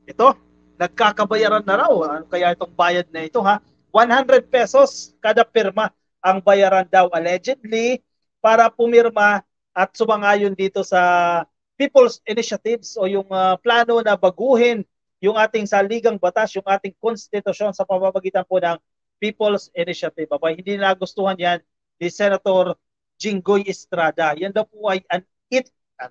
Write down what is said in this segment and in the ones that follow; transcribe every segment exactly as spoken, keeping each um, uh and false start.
ito, nagkakabayaran na raw. Ano kaya itong bayad na ito ha? one hundred pesos kada pirma ang bayaran daw allegedly para pumirma at sumangayon dito sa People's Initiatives o yung uh, plano na baguhin yung ating saligang batas, yung ating konstitusyon sa pamamagitan po ng People's Initiative. Abay, hindi nagustuhan yan ni Senator Jinggoy Estrada. Yan daw po ay an it.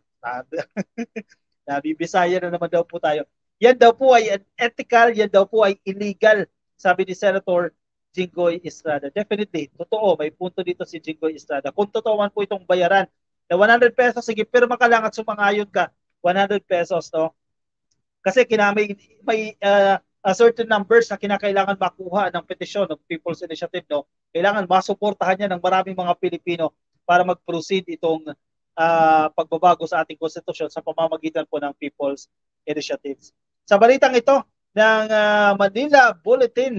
Nabibisaya na naman daw po tayo. Yan daw po ay unethical, yan daw po ay illegal, sabi ni Senator Jinggoy Estrada. Definitely, totoo, may punto dito si Jinggoy Estrada. Kung totoo man po itong bayaran na one hundred pesos, sige, pirma ka lang at sumangayon ka, one hundred pesos, no? Kasi kinamay, may uh, a certain numbers na kinakailangan makuha ng petisyon ng People's Initiative, no? Kailangan masuportahan niya ng maraming mga Pilipino para mag-proceed itong uh, pagbabago sa ating konstitusyon sa pamamagitan po ng People's Initiatives. Sa balitang ito ng uh, Manila Bulletin,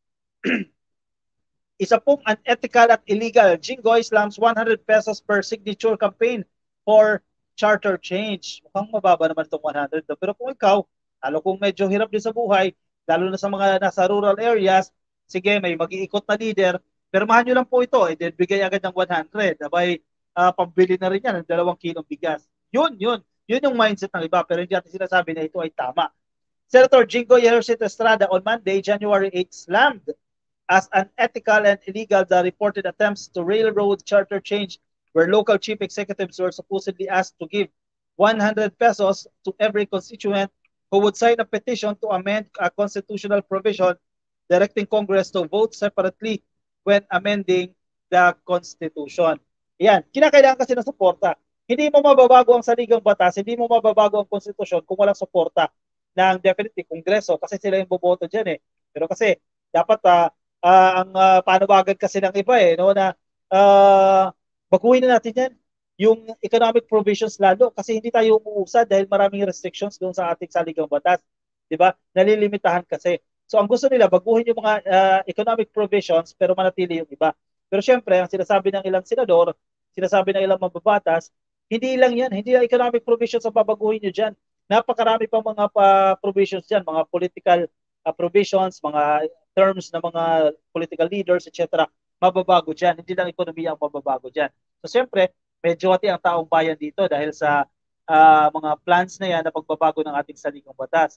isa pong unethical at illegal. Jinggoy slams one hundred pesos per signature campaign for charter change. Mukhang mababa naman itong one hundred. Pero kung ikaw, lalo kung medyo hirap din sa buhay, lalo na sa mga nasa rural areas, sige, may mag-iikot na leader, pirmahan nyo lang po ito, eh, then bigay agad ng one hundred. Abay, uh, pambili na rin yan ng dalawang kilong bigas. Yun, yun. Yun yung mindset ng iba, pero hindi natin sinasabi na ito ay tama. Senator Jinggoy Estrada on Monday, January eighth, slammed as unethical and illegal the reported attempts to railroad charter change where local chief executives were supposedly asked to give one hundred pesos to every constituent who would sign a petition to amend a constitutional provision directing Congress to vote separately when amending the Constitution. Yan, kinakailangan kasi ng suporta. Hindi mo mababago ang saligang batas, hindi mo mababago ang konstitusyon kung walang suporta ng definitely Kongreso kasi sila yung boboto dyan eh. Pero kasi dapat uh, uh, ang uh, panawagan kasi ng iba eh, no, na uh, baguhin na natin yan yung economic provisions lalo kasi hindi tayo umuusad dahil maraming restrictions doon sa ating saligang batas. Diba? Nalilimitahan kasi. So ang gusto nila, baguhin yung mga uh, economic provisions pero manatili yung iba. Pero syempre, ang sinasabi ng ilang senador, sinasabi ng ilang mababatas, hindi lang yan, hindi lang economic provisions ang babaguhin nyo dyan. Napakarami pang mga pa provisions dyan, mga political uh, provisions, mga terms ng mga political leaders, et cetera. Mababago dyan. Hindi lang ekonomiya ang mababago dyan. So siyempre, medyo hati ang taong bayan dito dahil sa uh, mga plans na yan na pagbabago ng ating saligang batas.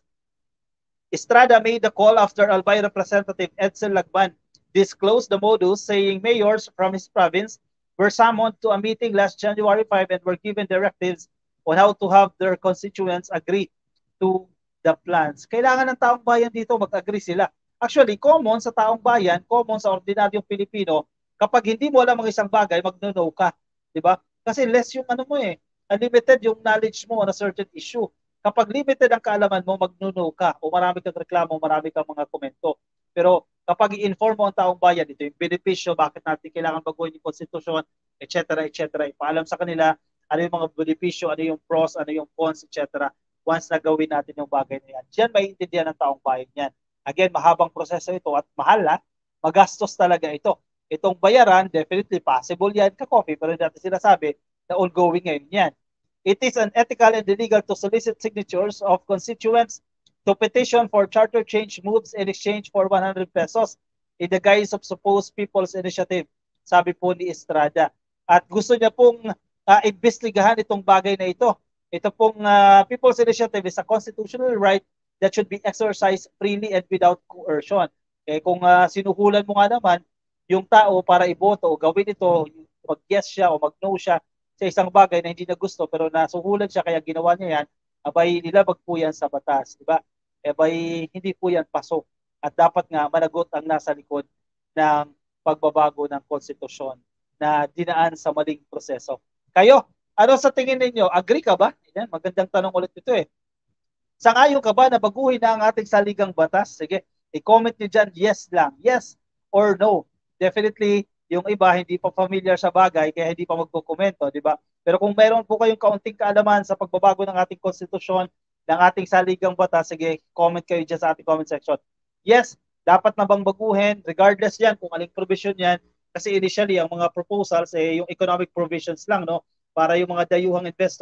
Estrada made the call after Albay Representative Edsel Lagban disclosed the modus, saying mayors from his province were summoned to a meeting last January fifth and were given directives on how to have their constituents agree to the plans. Kailangan ng taong bayan dito mag-agree sila. Actually, common sa taong bayan, common sa ordinaryong Pilipino, kapag hindi mo alam ang isang bagay, mag-no ka. Diba? Kasi less yung ano mo eh, unlimited yung knowledge mo on a certain issue. Kapag limited ang kaalaman mo, mag-no ka o marami kang reklamo, marami kang mga komento. Pero kapag i-inform mo ang taong bayan, ito yung benepisyo, bakit natin kailangan baguhin yung konstitusyon, et cetera, et cetera. Ipaalam sa kanila ano yung mga benepisyo, ano yung pros, ano yung cons, et cetera. Once na gawin natin yung bagay na yan, diyan maiintindihan ng taong bayan yan. Again, mahabang proseso ito at mahal ha, magastos talaga ito. Itong bayaran, definitely possible yan ka-coffee, pero hindi natin sinasabi na ongoing ngayon yan. It is unethical and illegal to solicit signatures of constituents to petition for charter change moves in exchange for one hundred pesos in the guise of supposed People's Initiative, sabi po ni Estrada. At gusto niya pong uh, imbestigahan itong bagay na ito. Ito pong uh, People's Initiative is a constitutional right that should be exercised freely and without coercion. Eh, kung uh, sinuhulan mo nga naman yung tao para iboto o gawin ito, mag-yes siya o mag-no siya sa isang bagay na hindi na gusto pero nasuhulan siya kaya ginawa niya yan, abay nilabag po yan sa batas, di ba? Abay hindi po yan pasok at dapat nga managot ang nasa likod ng pagbabago ng konstitusyon na dinaan sa maling proseso. Kayo, ano sa tingin ninyo? Agree ka ba? Yan, magandang tanong ulit ito eh. Sangayon ka ba na baguhin na ang ating saligang batas? Sige, i-comment nyo dyan, yes lang. Yes or no. Definitely, yung iba hindi pa familiar sa bagay kaya hindi pa magkukomento, di ba? Pero kung mayroon po kayong kaunting kaalaman sa pagbabago ng ating konstitusyon, ng ating saligang batas, sige, comment kayo dyan sa ating comment section. Yes, dapat na bang baguhin, regardless yan kung aling provision yan, kasi initially ang mga proposals, eh, yung economic provisions lang, no? Para yung mga dayuhang investors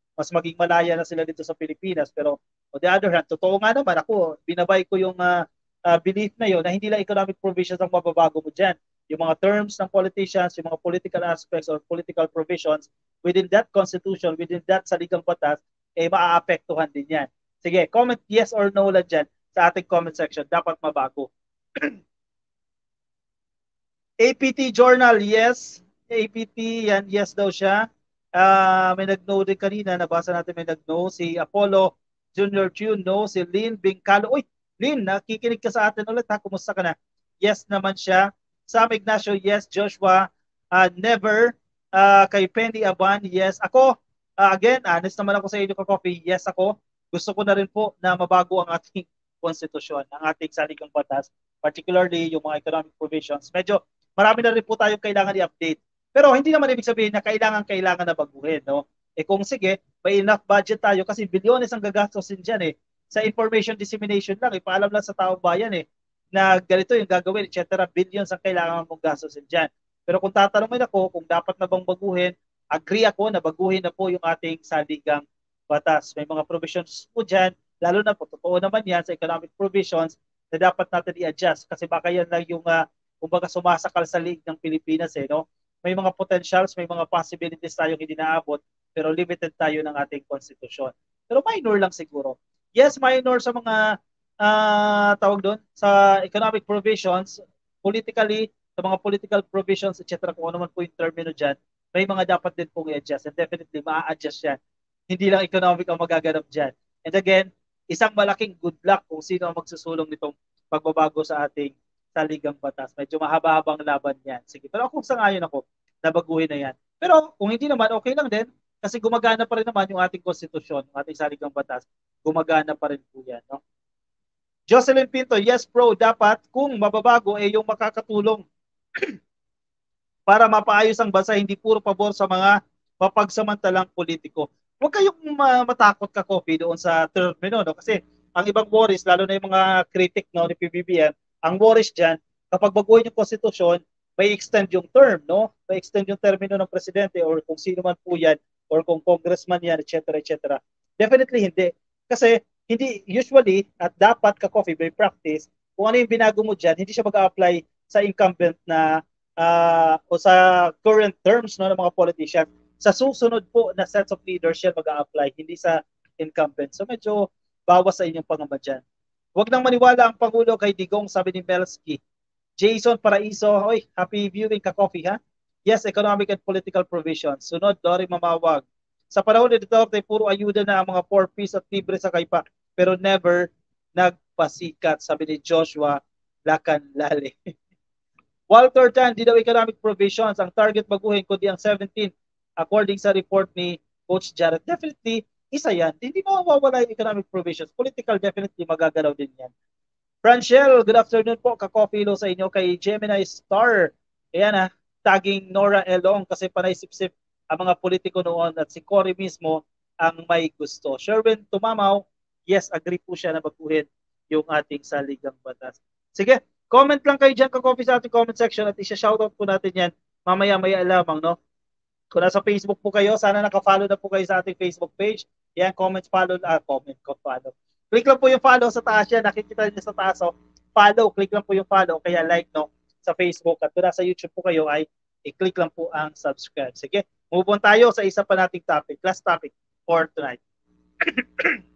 mas maging malaya na sila dito sa Pilipinas. Pero on the other hand, totoo nga naman ako, binabay ko yung uh, uh, belief na yun na hindi lang economic provisions ang mababago mo dyan. Yung mga terms ng politicians, yung mga political aspects or political provisions within that constitution, within that saligang batas, eh maaapektuhan din yan. Sige, comment yes or no lang dyan sa ating comment section. Dapat mabago. A P T Journal, yes. A P T, yan, yes daw siya. Uh, may nag-no din kanina, nabasa natin may nag-no. Si Apollo Junior June, no. Si Lynn Bingcalo. Uy, Lynn, nakikinig ka sa atin ulit ha. Kumusta ka na? Yes naman siya. Sam Ignacio, yes. Joshua, uh, never. Uh, kay Penny Aban, yes. Ako, uh, again, honest naman ako sa inyo ka-coffee. Yes ako. Gusto ko na rin po na mabago ang ating konstitusyon, ang ating saligang batas, particularly yung mga economic provisions. Medyo marami na rin po tayong kailangan i-update. Pero hindi naman ibig sabihin na kailangan-kailangan na baguhin, no? Eh kung sige, may enough budget tayo kasi bilyones ang gagastosin dyan eh. Sa information dissemination lang, ipaalam lang sa taong bayan eh, na ganito yung gagawin, et cetera. Billions ang kailangan mong gastusin dyan. Pero kung tatanungin ako kung dapat na bang baguhin, agree ako na baguhin na po yung ating saligang batas. May mga provisions po dyan, lalo na po, totoo naman yan sa economic provisions na dapat natin i-adjust kasi baka yan lang yung uh, kumbaga sumasakal sa league ng Pilipinas eh, no? May mga potentials, may mga possibilities tayong hindi naabot, pero limited tayo ng ating konstitusyon. Pero minor lang siguro. Yes, minor sa mga uh, tawag doon, sa economic provisions, politically, sa mga political provisions, et cetera. Kung ano man po yung termino dyan, may mga dapat din pong i-adjust. And definitely, ma-adjust yan. Hindi lang economic ang magaganap dyan. And again, isang malaking good luck kung sino ang magsusulong nitong pagbabago sa ating saligang batas. Medyo mahaba-habang laban yan. Sige, pero kung sangayon ako, nabaguhin na yan. Pero kung hindi naman, okay lang din. Kasi gumagana pa rin naman yung ating konstitusyon, yung ating saligang batas. Gumagana pa rin po yan. No? Jocelyn Pinto, yes bro, dapat kung mababago ay eh, yung makakatulong para mapaayos ang bansa, hindi puro pabor sa mga mapagsamantalang politiko. Huwag kayong matakot ka, Coffee, doon sa termino, no? Kasi ang ibang worries, lalo na yung mga critic no, ni P B B M, ang worries dyan, kapag baguhin yung konstitusyon, may extend yung term, no? May extend yung termino ng presidente or kung sino man po yan, or kung congressman yan, et cetera, et cetera. Definitely hindi. Kasi hindi, usually, at dapat ka-Coffee, by practice, kung ano yung binago mo dyan, hindi siya mag-a-apply sa incumbent na uh, o sa current terms no, ng mga politician. Sa susunod po na sets of leaders siya mag-a-apply, hindi sa incumbent. So medyo bawas sa inyong pangamba dyan. Huwag nang maniwala ang Pangulo kay Digong, sabi ni Melsky. Jason Paraiso, oy, happy viewing ka-Coffee ha? Yes, economic and political provisions. Sunod, Dory Mamawag. Sa panahon ni Duterte, puro ayuda na ang mga four piece at libre sa kaipa, pero never nagpasikat, sabi ni Joshua Lacanlale. Walter Tan, di daw economic provisions ang target baguhin kundi ang seventeen according sa report ni Coach Jared. Definitely, isa yan. Hindi mawawala yung economic provisions. Political, definitely magagalaw din yan. Franchel, good afternoon po. Kakopilo sa inyo kay Gemini Star. Ayan ha, tagging Nora Elong kasi panay sip-sip ang mga politiko noon at si Cory mismo ang may gusto. Sherwin Tumamaw, yes, agree po siya na baguhin yung ating saligang batas. Sige, comment lang kayo dyan, ka-coffee sa ating comment section at isa-shoutout po natin yan mamaya-maya lamang, no? Kung nasa Facebook po kayo, sana naka-follow na po kayo sa ating Facebook page. Yan, comment, follow, ah, comment, follow. Click lang po yung follow sa taas yan. Nakikita niyo sa taas, oh. Follow, click lang po yung follow, kaya like, no, sa Facebook. At kung nasa YouTube po kayo, ay i-click lang po ang subscribe. Sige, move on tayo sa isa pa nating topic, last topic for tonight.